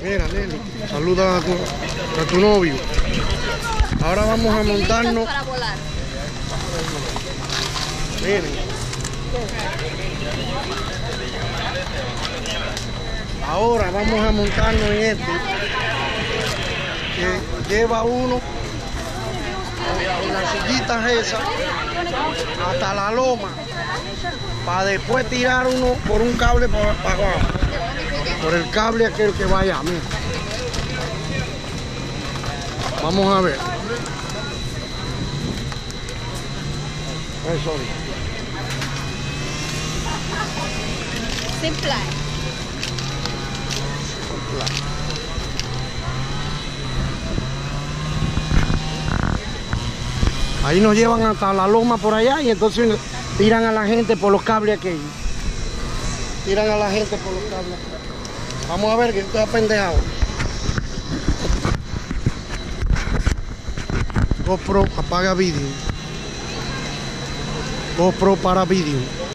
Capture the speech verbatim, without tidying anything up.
Mira, Nelly, saluda a tu, a tu novio. Ahora vamos a montarnos. Para volar. Miren. Ahora vamos a montarnos en este que lleva uno en las sillitas esas hasta la loma para después tirar uno por un cable para, para abajo, por el cable aquel que vaya. Mira. Vamos a ver. Eh, sorry. Simple. Ahí nos llevan hasta la loma por allá y entonces tiran a la gente por los cables aquellos. Tiran a la gente por los cables. Vamos a ver que estoy apendejado. GoPro apaga vídeo. GoPro para vídeo.